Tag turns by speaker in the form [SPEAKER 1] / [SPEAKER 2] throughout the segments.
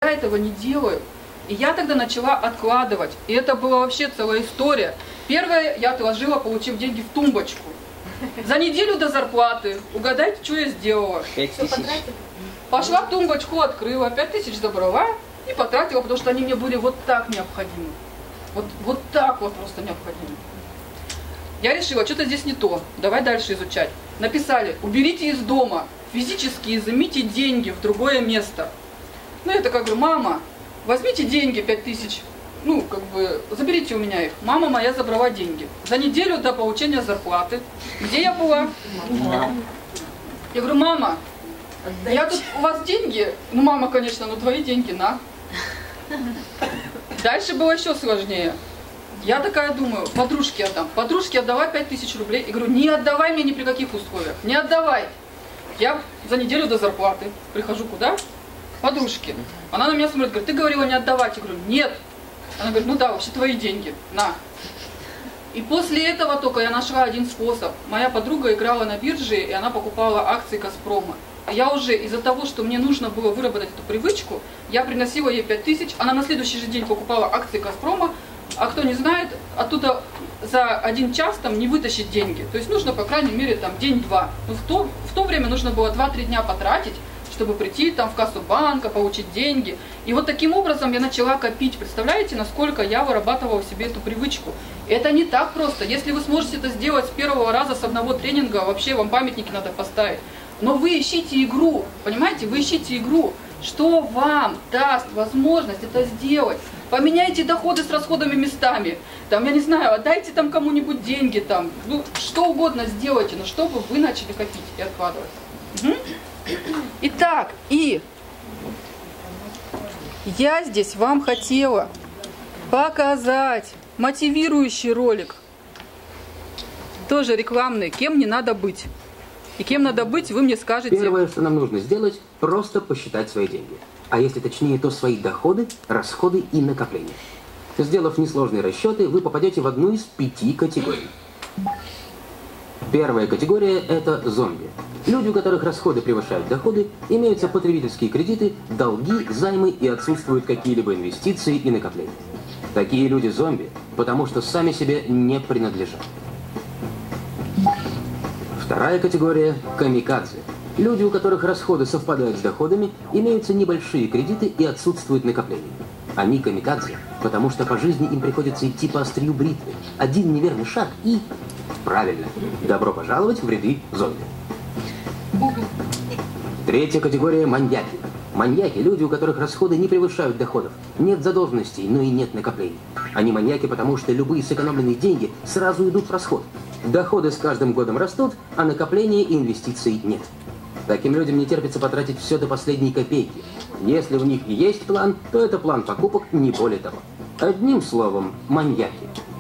[SPEAKER 1] никогда этого не делаю. И я тогда начала откладывать. И это была вообще целая история. Первое, я отложила, получив деньги в тумбочку. За неделю до зарплаты. Угадайте, что я сделала?
[SPEAKER 2] 5000.
[SPEAKER 1] Пошла тумбочку, открыла, 5000 забрала и потратила, потому что они мне были вот так необходимы. Вот так вот просто необходимы. Я решила, что-то здесь не то. Давай дальше изучать. Написали, уберите из дома, физически изымите деньги в другое место. Ну, я такая говорю, мама, возьмите деньги 5000, ну, как бы, заберите у меня их. Мама моя забрала деньги. За неделю до получения зарплаты. Где я была? Я говорю, мама, я тут, у вас деньги? Ну, мама, конечно, ну, твои деньги, на. Дальше было еще сложнее. Я такая думаю, подружке отдам. Подружке отдала 5000 рублей. И говорю, не отдавай мне ни при каких условиях. Не отдавай. Я за неделю до зарплаты прихожу куда? Подружке. Она на меня смотрит, говорит, ты говорила не отдавать. Я говорю, нет. Она говорит, ну да, вообще твои деньги. На. И после этого только я нашла один способ. Моя подруга играла на бирже, и она покупала акции Газпрома. Я уже из-за того, что мне нужно было выработать эту привычку, я приносила ей 5000, она на следующий же день покупала акции Газпрома, а кто не знает, оттуда за 1 час там не вытащить деньги. То есть нужно, по крайней мере, там день-два. Но в то время нужно было 2-3 дня потратить, чтобы прийти там в кассу банка, получить деньги. И вот таким образом я начала копить. Представляете, насколько я вырабатывала в себе эту привычку? Это не так просто. Если вы сможете это сделать с первого раза, с одного тренинга, вообще вам памятники надо поставить. Но вы ищите игру, понимаете, вы ищите игру, что вам даст возможность это сделать. Поменяйте доходы с расходами местами, там, я не знаю, отдайте там кому-нибудь деньги, там, ну, что угодно сделайте, но чтобы вы начали копить и откладывать. Угу. Итак, и я здесь вам хотела показать мотивирующий ролик, тоже рекламный, кем не надо быть. И кем надо быть, вы мне скажете.
[SPEAKER 3] Первое, что нам нужно сделать, просто посчитать свои деньги. А если точнее, то свои доходы, расходы и накопления. Сделав несложные расчеты, вы попадете в одну из 5 категорий. Первая категория – это зомби. Люди, у которых расходы превышают доходы, имеются потребительские кредиты, долги, займы и отсутствуют какие-либо инвестиции и накопления. Такие люди зомби, потому что сами себе не принадлежат. Вторая категория – камикадзе. Люди, у которых расходы совпадают с доходами, имеются небольшие кредиты и отсутствуют накопления. Они камикадзе, потому что по жизни им приходится идти по острию бритвы. Один неверный шаг и... Правильно. Добро пожаловать в ряды зомби. Третья категория – маньяки. Маньяки – люди, у которых расходы не превышают доходов. Нет задолженностей, но и нет накоплений. Они маньяки, потому что любые сэкономленные деньги сразу идут в расход. Доходы с каждым годом растут, а накопления и инвестиций нет. Таким людям не терпится потратить все до последней копейки. Если у них и есть план, то это план покупок, не более того. Одним словом, маньяки.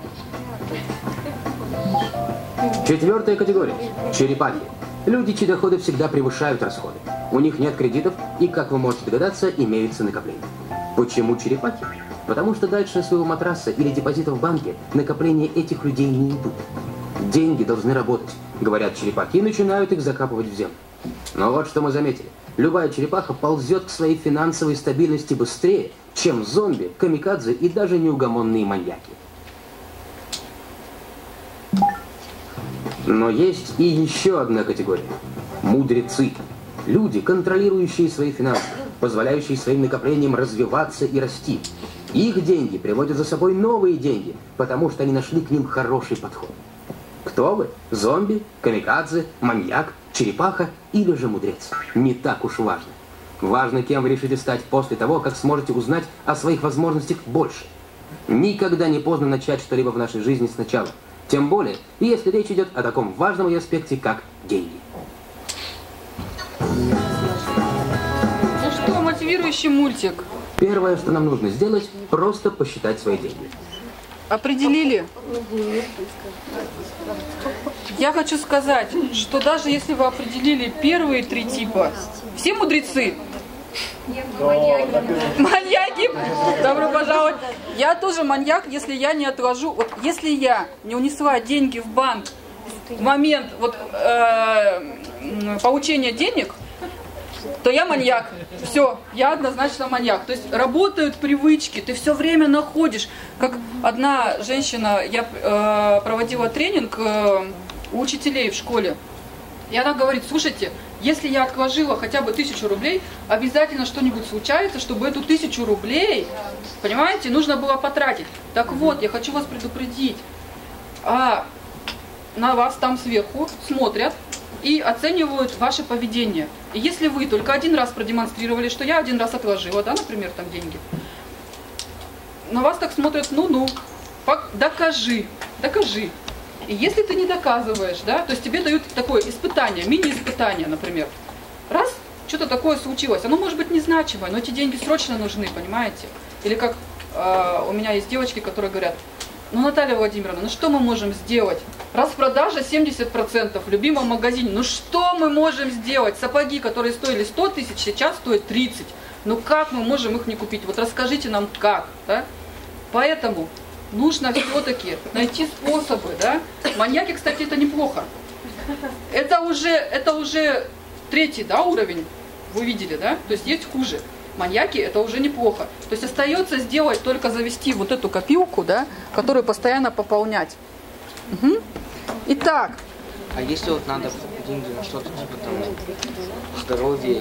[SPEAKER 3] Четвертая категория – черепахи. Люди, чьи доходы всегда превышают расходы. У них нет кредитов и, как вы можете догадаться, имеются накопления. Почему черепахи? Потому что дальше своего матраса или депозита в банке накопления этих людей не идут. Деньги должны работать, говорят черепахи, и начинают их закапывать в землю. Но вот что мы заметили. Любая черепаха ползет к своей финансовой стабильности быстрее, чем зомби, камикадзе и даже неугомонные маньяки. Но есть и еще одна категория – мудрецы. Люди, контролирующие свои финансы, позволяющие своим накоплениям развиваться и расти. Их деньги приводят за собой новые деньги, потому что они нашли к ним хороший подход. Кто вы? Зомби, камикадзе, маньяк, черепаха или же мудрец? Не так уж важно. Важно, кем вы решите стать после того, как сможете узнать о своих возможностях больше. Никогда не поздно начать что-либо в нашей жизни сначала. Тем более, если речь идет о таком важном ее аспекте, как деньги.
[SPEAKER 1] Ну что, мотивирующий мультик.
[SPEAKER 3] Первое, что нам нужно сделать, просто посчитать свои деньги.
[SPEAKER 1] Определили? Я хочу сказать, что даже если вы определили первые 3 типа, все мудрецы, маньяки, добро пожаловать. Я тоже маньяк, если я не отложу, вот если я не унесла деньги в банк в момент вот, получения денег, то я маньяк. Все, я однозначно маньяк. То есть работают привычки, ты все время находишь. Как одна женщина, я проводила тренинг у учителей в школе, и она говорит: слушайте, если я отложила хотя бы 1000 рублей, обязательно что-нибудь случается, чтобы эту 1000 рублей, понимаете, нужно было потратить. Так вот, я хочу вас предупредить, на вас там сверху смотрят и оценивают ваше поведение. И если вы только один раз продемонстрировали, что я один раз отложила, да, например, там деньги, на вас так смотрят: ну-ну, докажи. И если ты не доказываешь, да, то есть тебе дают такое испытание, мини-испытание, например. Раз, что-то такое случилось, оно может быть незначимое, но эти деньги срочно нужны, понимаете? Или как у меня есть девочки, которые говорят: ну, Наталья Владимировна, ну что мы можем сделать? Распродажа 70% в любимом магазине. Ну что мы можем сделать? Сапоги, которые стоили 100 тысяч, сейчас стоят 30. Ну как мы можем их не купить? Вот расскажите нам как. Да? Поэтому нужно все-таки найти способы. Да? Маньяки, кстати, это неплохо. Это уже 3-й, да, уровень. Вы видели, да? То есть есть хуже. Маньяки — это уже неплохо. То есть остается сделать, только завести вот эту копилку, да, которую постоянно пополнять. Угу. Итак.
[SPEAKER 2] А если вот надо деньги на что-то, типа там здоровье,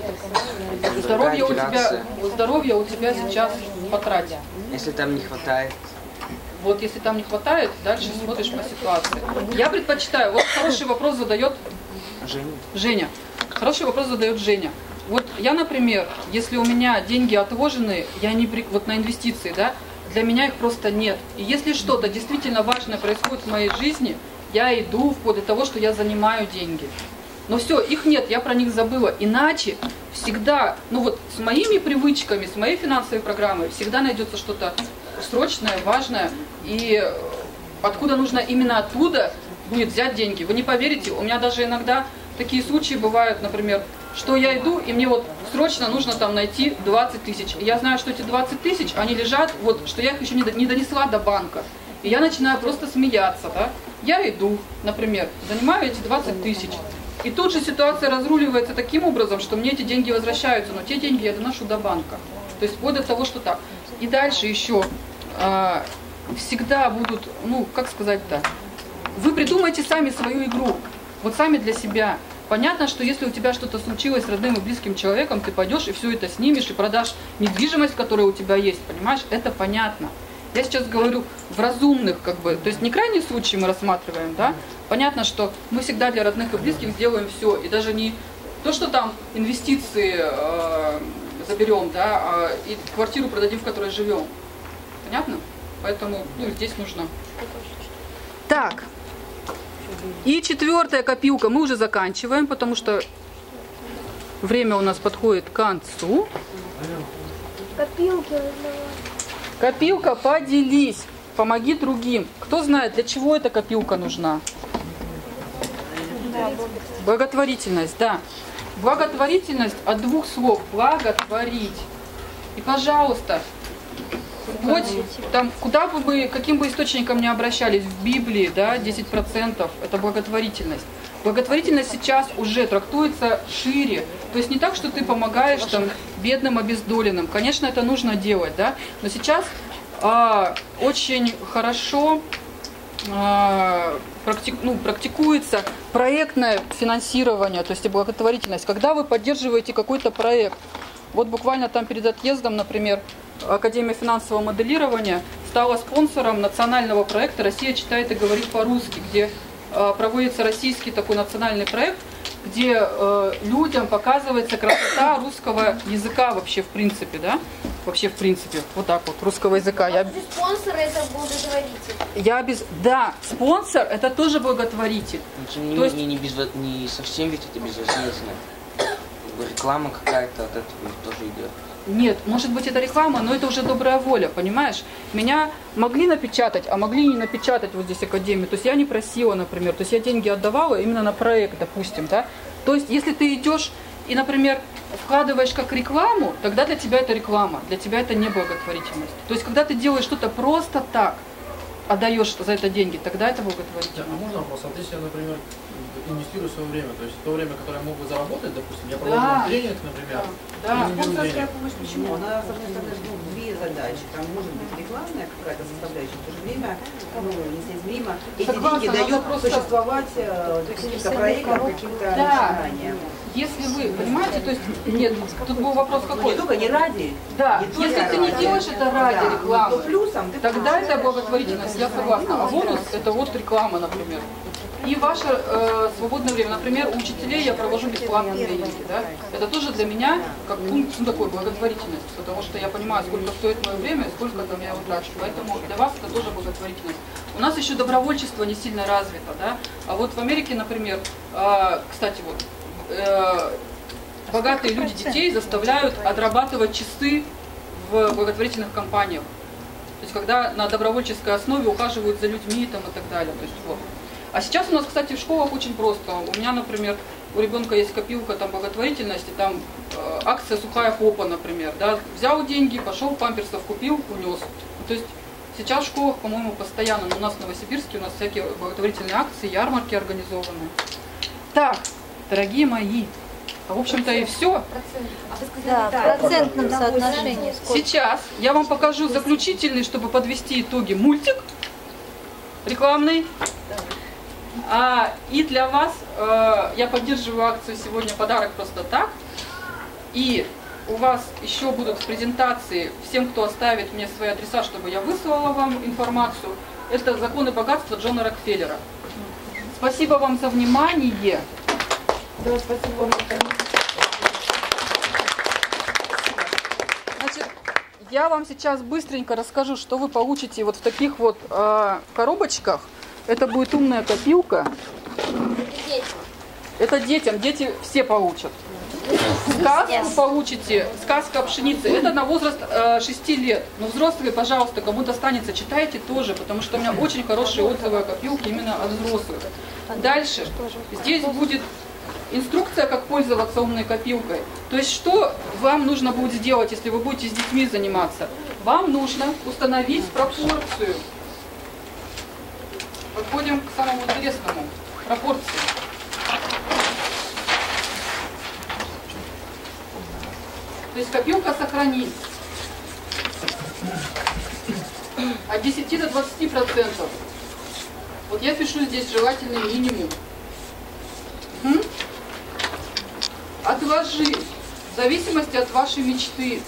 [SPEAKER 1] здоровье у тебя сейчас потратить.
[SPEAKER 2] Если там не хватает?
[SPEAKER 1] Вот если там не хватает, дальше смотришь по ситуации. Я предпочитаю, вот хороший вопрос задает Женя. Хороший вопрос задает Женя. Вот я, например, если у меня деньги отложены, вот на инвестиции, да, для меня их просто нет. И если что-то действительно важное происходит в моей жизни, я иду вплоть до того, что я занимаю деньги. Но все, их нет, я про них забыла. Иначе всегда, ну вот с моими привычками, с моей финансовой программой всегда найдется что-то срочное, важное. И откуда нужно именно оттуда будет взять деньги. Вы не поверите, у меня даже иногда такие случаи бывают, например, что я иду, и мне вот срочно нужно там найти 20 тысяч. И я знаю, что эти 20 тысяч, они лежат, вот, что я их еще не донесла до банка. И я начинаю просто смеяться, да. Я иду, например, занимаю эти 20 тысяч. И тут же ситуация разруливается таким образом, что мне эти деньги возвращаются, но те деньги я доношу до банка. То есть вплоть до того, что так. И дальше еще всегда будут, ну, как сказать-то, вы придумайте сами свою игру, вот сами для себя. Понятно, что если у тебя что-то случилось с родным и близким человеком, ты пойдешь и все это снимешь, и продашь недвижимость, которая у тебя есть, понимаешь? Это понятно. Я сейчас говорю в разумных, как бы, то есть не крайние случаи мы рассматриваем, да? Понятно, что мы всегда для родных и близких сделаем все, и даже не то, что там инвестиции заберем, да, и квартиру продадим, в которой живем. Понятно? Поэтому, ну, здесь нужно. Так. И 4-я копилка мы уже заканчиваем, потому что время у нас подходит к концу. Копилка «Поделись», «Помоги другим». Кто знает, для чего эта копилка нужна? Благотворительность, да. Благотворительность от 2 слов «благотворить». И, пожалуйста, хоть там, куда бы мы, каким бы источником ни обращались, в Библии, да, 10% это благотворительность. Благотворительность сейчас уже трактуется шире. То есть не так, что ты помогаешь там бедным, обездоленным. Конечно, это нужно делать, да. Но сейчас очень хорошо практикуется проектное финансирование, то есть и благотворительность. Когда вы поддерживаете какой-то проект, вот буквально там перед отъездом, например, Академия финансового моделирования стала спонсором национального проекта «Россия читает и говорит по-русски», где проводится российский такой национальный проект, где людям показывается красота русского языка вообще в принципе, да? Вообще в принципе, вот так вот, русского языка.
[SPEAKER 4] Спонсор это благотворитель.
[SPEAKER 1] Да, спонсор это тоже благотворитель.
[SPEAKER 2] То есть не совсем ведь это безвозмездно. Реклама какая-то от этого тоже идет.
[SPEAKER 1] Нет, может быть это реклама, но это уже добрая воля, понимаешь? Меня могли напечатать, а могли и не напечатать вот здесь Академию. То есть я не просила, например, то есть я деньги отдавала именно на проект, допустим, да? То есть если ты идешь и, например, вкладываешь как рекламу, тогда для тебя это реклама, для тебя это не благотворительность. То есть когда ты делаешь что-то просто так, отдаешь за это деньги, тогда это благотворительность.
[SPEAKER 5] А можно вопрос? Вот если, например, инвестирую свое время. То есть то время, которое я мог бы заработать, допустим, я провожу тренинг, например.
[SPEAKER 1] Да.
[SPEAKER 6] Спонсорская помощь почему? Она, с одной стороны, две задачи. Там может быть рекламная какая-то составляющая, в то же время, неизмеримо. Эти деньги дают существовать каким-то проектам, каким-то начинаниям.
[SPEAKER 1] Если вы, понимаете, то есть, нет, тут был вопрос какой?
[SPEAKER 6] Не только не ради.
[SPEAKER 1] Да,
[SPEAKER 6] не
[SPEAKER 1] если ты не делаешь это ради рекламы,
[SPEAKER 6] то плюсом ты
[SPEAKER 1] тогда это благотворительность, я согласна. А бонус это вот реклама, например. И ваше свободное время, например, у учителей я провожу бесплатные тренинги, да? Это тоже для меня как пункт, ну, такой благотворительность, потому что я понимаю, сколько стоит мое время и сколько там я его трачу. Поэтому для вас это тоже благотворительность. У нас еще добровольчество не сильно развито, да? А вот в Америке, например, кстати, вот, богатые люди детей заставляют отрабатывать часы в благотворительных компаниях. То есть когда на добровольческой основе ухаживают за людьми там, и так далее. То есть, вот. А сейчас у нас, кстати, в школах очень просто. У меня, например, у ребенка есть копилка там, благотворительности, там акция «Сухая попа», например. Да? Взял деньги, пошел, памперсов купил, унес. То есть сейчас в школах, по-моему, постоянно, но у нас в Новосибирске у нас всякие благотворительные акции, ярмарки организованы. Так, дорогие мои, в общем-то и все.
[SPEAKER 4] Да, в процентном соотношении.
[SPEAKER 1] Сейчас я вам покажу заключительный, чтобы подвести итоги, мультик рекламный. И для вас я поддерживаю акцию «Сегодня подарок просто так». И у вас еще будут в презентации, всем, кто оставит мне свои адреса, чтобы я выслала вам информацию, это «Законы богатства» Джона Рокфеллера. Спасибо вам за внимание. Да, спасибо вам. Значит, я вам сейчас быстренько расскажу, что вы получите вот в таких вот коробочках. Это будет умная копилка. Это детям. Дети все получат. Сказку получите. Сказка о пшенице. Это на возраст 6 лет. Но взрослые, пожалуйста, кому достанется, читайте тоже, потому что у меня очень хорошие отзывы о копилке именно от взрослых. Дальше. Здесь будет инструкция, как пользоваться умной копилкой. То есть, что вам нужно будет сделать, если вы будете с детьми заниматься? Вам нужно установить пропорцию. Подходим к самому интересному. Пропорции. То есть копилка сохранит от 10 до 20%. Вот я пишу здесь желательный минимум. Отложи в зависимости от вашей мечты.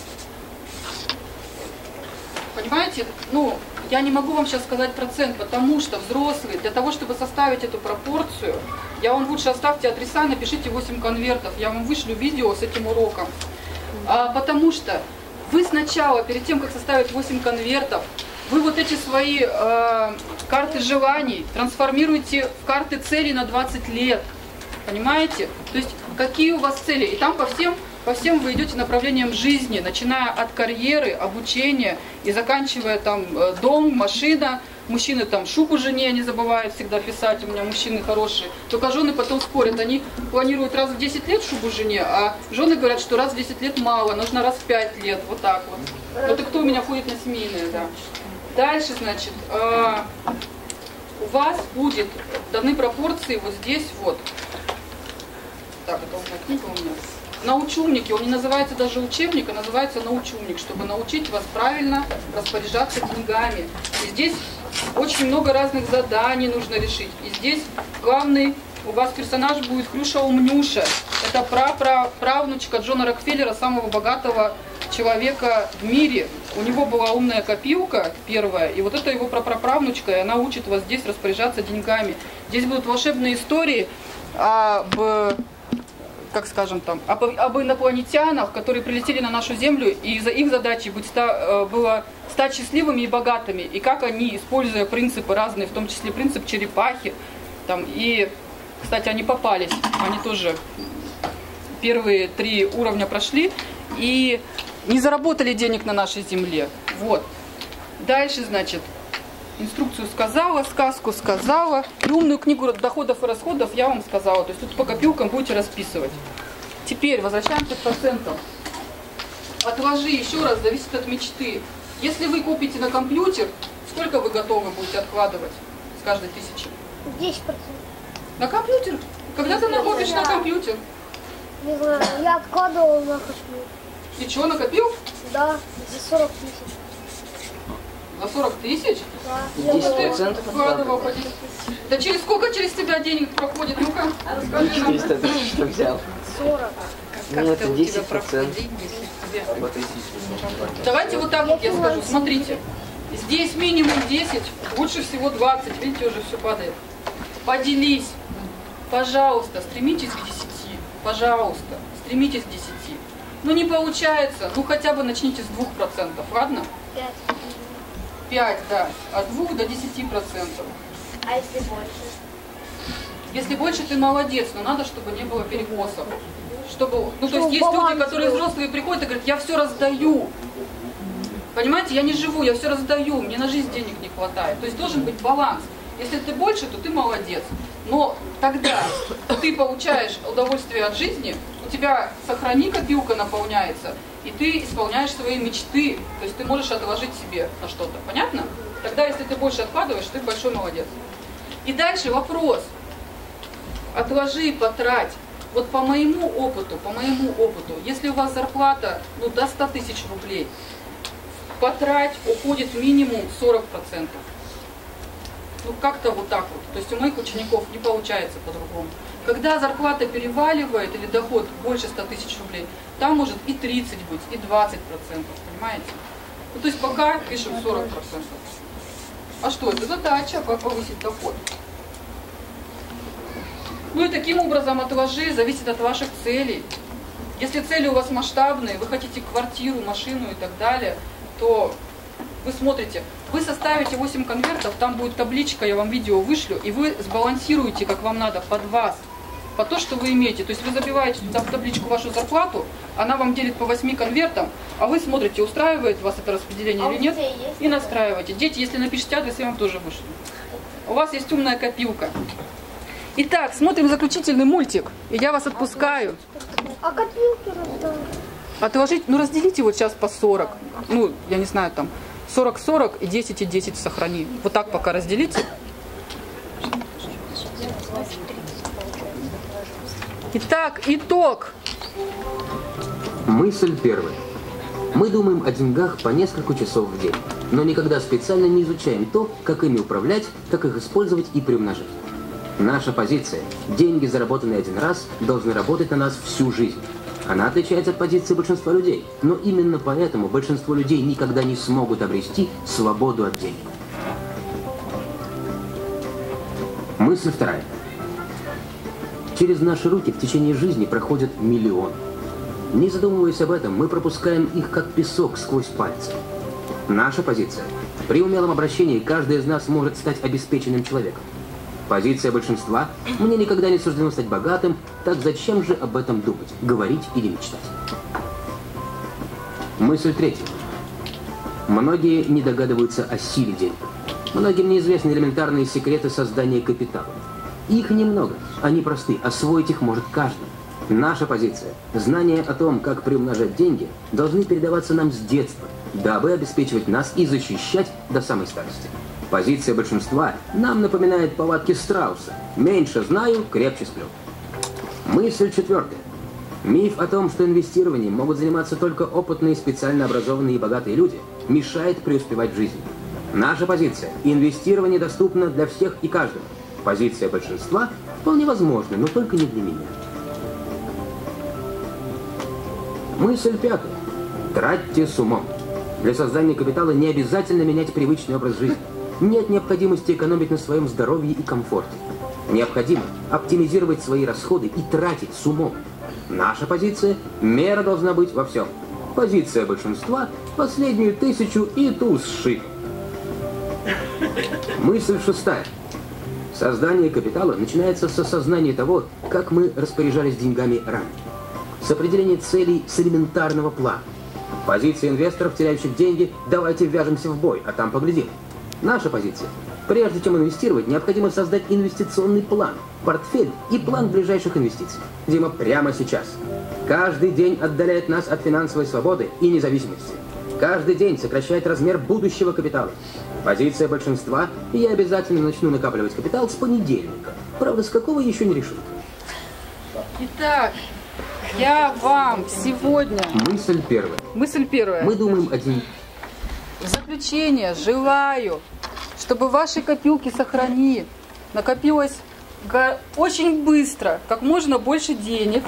[SPEAKER 1] Понимаете? Ну, я не могу вам сейчас сказать процент, потому что взрослые, для того, чтобы составить эту пропорцию, я вам лучше оставьте адреса, напишите 8 конвертов, я вам вышлю видео с этим уроком. Потому что вы сначала, перед тем, как составить 8 конвертов, вы вот эти свои карты желаний трансформируете в карты целей на 20 лет. Понимаете? То есть, какие у вас цели? И там по всем вы идете направлением жизни, начиная от карьеры, обучения и заканчивая там дом, машина. Мужчины там шубу жене не забывают всегда писать, у меня мужчины хорошие. Только жены потом спорят, они планируют раз в 10 лет шубу жене, а жены говорят, что раз в 10 лет мало, нужно раз в 5 лет, вот так вот. Вот и кто у меня ходит на семейные, да. Дальше, значит, у вас будет даны пропорции вот здесь вот. Так, это умная книга у меня. Научумник, он не называется даже учебник, а называется научумник, чтобы научить вас правильно распоряжаться деньгами. И здесь очень много разных заданий нужно решить. И здесь главный у вас персонаж будет Хрюша Умнюша. Это правнучка Джона Рокфеллера, самого богатого человека в мире. У него была умная копилка первая, и вот это его праправнучка, и она учит вас здесь распоряжаться деньгами. Здесь будут волшебные истории как скажем там, об инопланетянах, которые прилетели на нашу Землю, и за их задачей было стать счастливыми и богатыми, и как они, используя принципы разные, в том числе принцип черепахи, там, и, кстати, они попались, они тоже первые 3 уровня прошли, и не заработали денег на нашей Земле. Вот. Дальше, значит, инструкцию сказала, сказку сказала, и умную книгу доходов и расходов я вам сказала. То есть тут по копилкам будете расписывать. Теперь возвращаемся к процентам. Отложи, еще раз, зависит от мечты. Если вы купите на компьютер, сколько вы готовы будете откладывать с каждой 1000?
[SPEAKER 4] 10%.
[SPEAKER 1] На компьютер? Когда ты накопишь на компьютер?
[SPEAKER 7] Не знаю, я откладывал на копил.
[SPEAKER 1] И что, накопил?
[SPEAKER 7] Да, за 40 тысяч.
[SPEAKER 1] За 40 тысяч?
[SPEAKER 7] Да.
[SPEAKER 2] 10%
[SPEAKER 1] Вкладывал по 10. Да через сколько через тебя денег проходит? Ну-ка, расскажи нам.
[SPEAKER 2] 400 тысяч что взял.
[SPEAKER 7] 40.
[SPEAKER 2] Ну это 10%.
[SPEAKER 1] Давайте вот так вот я скажу. Смотрите. Здесь минимум 10, лучше всего 20. Видите, уже все падает. Поделись. Пожалуйста, стремитесь к 10. Пожалуйста, стремитесь к 10. Ну не получается, ну хотя бы начните с 2%, ладно?
[SPEAKER 7] 5.
[SPEAKER 1] 5, да. От 2 до 10%.
[SPEAKER 7] А если больше?
[SPEAKER 1] Если больше, ты молодец, но надо, чтобы не было перекосов. Чтобы, ну, то есть есть
[SPEAKER 7] баланс
[SPEAKER 1] люди, которые
[SPEAKER 7] был.
[SPEAKER 1] взрослые приходят и говорят, я все раздаю. Понимаете, я не живу, я все раздаю, мне на жизнь денег не хватает. То есть должен быть баланс. Если ты больше, то ты молодец. Но тогда ты получаешь удовольствие от жизни, у тебя сохрани копилка наполняется, и ты исполняешь свои мечты. То есть ты можешь отложить себе на что-то. Понятно? Тогда, если ты больше откладываешь, ты большой молодец. И дальше вопрос. Отложи, потрать. Вот по моему опыту, если у вас зарплата до 100 тысяч рублей, потрать уходит минимум 40%. Ну как-то вот так вот. То есть у моих учеников не получается по-другому. Когда зарплата переваливает или доход больше 100 тысяч рублей, там может и 30 быть, и 20%, понимаете? Ну, то есть пока пишем 40%. А что это? Задача, как повысить доход. Ну и таким образом отложи, зависит от ваших целей. Если цели у вас масштабные, вы хотите квартиру, машину и так далее, то вы смотрите, вы составите 8 конвертов, там будет табличка, я вам видео вышлю, и вы сбалансируете, как вам надо, под вас, под то, что вы имеете. То есть вы забиваете в табличку вашу зарплату, она вам делит по 8 конвертам, а вы смотрите, устраивает вас это распределение или нет, и настраиваете. Дети, если напишите адрес, я вам тоже вышлю. У вас есть умная копилка. Итак, смотрим заключительный мультик, и я вас отпускаю.
[SPEAKER 7] А копилки раздали?
[SPEAKER 1] Отложить, разделите вот сейчас по 40. Ну, я не знаю, там 40-40 и 10 сохрани. Вот так пока разделите. Итак, итог.
[SPEAKER 3] Мысль первая. Мы думаем о деньгах по несколько часов в день, но никогда специально не изучаем то, как ими управлять, как их использовать и приумножать. Наша позиция – деньги, заработанные один раз, должны работать на нас всю жизнь. Она отличается от позиции большинства людей, но именно поэтому большинство людей никогда не смогут обрести свободу от денег. Мысль вторая. Через наши руки в течение жизни проходят миллионы. Не задумываясь об этом, мы пропускаем их как песок сквозь пальцы. Наша позиция. При умелом обращении каждый из нас может стать обеспеченным человеком. Позиция большинства. Мне никогда не суждено стать богатым, так зачем же об этом думать, говорить или мечтать? Мысль третья. Многие не догадываются о силе денег. Многим неизвестны элементарные секреты создания капитала. Их немного, они просты, освоить их может каждый. Наша позиция. Знания о том, как приумножать деньги, должны передаваться нам с детства, дабы обеспечивать нас и защищать до самой старости. Позиция большинства нам напоминает повадки страуса. Меньше знаю, крепче сплю. Мысль четвертая. Миф о том, что инвестированием могут заниматься только опытные, специально образованные и богатые люди, мешает преуспевать в жизни. Наша позиция. Инвестирование доступно для всех и каждого. Позиция большинства вполне возможна, но только не для меня. Мысль пятая. Тратьте с умом. Для создания капитала не обязательно менять привычный образ жизни. Нет необходимости экономить на своем здоровье и комфорте. Необходимо оптимизировать свои расходы и тратить с умом. Наша позиция – мера должна быть во всем. Позиция большинства – последнюю 1000 и ту сшиб. Мысль шестая. Создание капитала начинается с осознания того, как мы распоряжались деньгами ранее. С определения целей с элементарного плана. Позиция инвесторов, теряющих деньги – давайте ввяжемся в бой, а там поглядим. Наша позиция. Прежде чем инвестировать, необходимо создать инвестиционный план, портфель и план ближайших инвестиций. Дима, прямо сейчас. Каждый день отдаляет нас от финансовой свободы и независимости. Каждый день сокращает размер будущего капитала. Позиция большинства, и я обязательно начну накапливать капитал с понедельника. Правда, с какого еще не решил.
[SPEAKER 1] Итак, я вам сегодня...
[SPEAKER 3] Мысль первая.
[SPEAKER 1] Мысль первая.
[SPEAKER 3] Мы думаем о деньгах.
[SPEAKER 1] В заключение желаю, чтобы в вашей копилке сохрани накопилось очень быстро, как можно больше денег.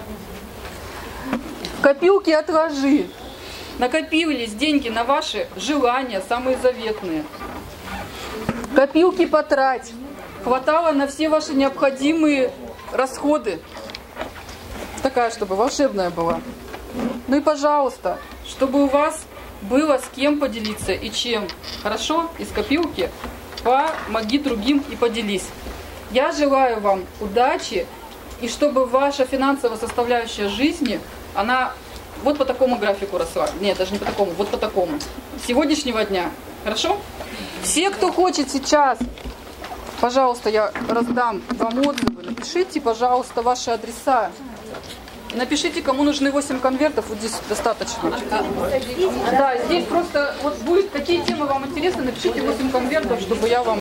[SPEAKER 1] В копилке отложи. Накопились деньги на ваши желания, самые заветные. Копилки потрать. Хватало на все ваши необходимые расходы. Такая, чтобы волшебная была. Ну и, пожалуйста, чтобы у вас было с кем поделиться и чем. Хорошо? Из копилки помоги другим и поделись. Я желаю вам удачи, и чтобы ваша финансовая составляющая жизни, она вот по такому графику росла. Нет, даже не по такому, вот по такому. С сегодняшнего дня. Хорошо? Все, кто хочет сейчас, пожалуйста, я раздам вам отзывы. Напишите, пожалуйста, ваши адреса. И напишите, кому нужны 8 конвертов, вот здесь достаточно. Да, здесь просто вот будет, какие темы вам интересны, напишите 8 конвертов, чтобы я вам...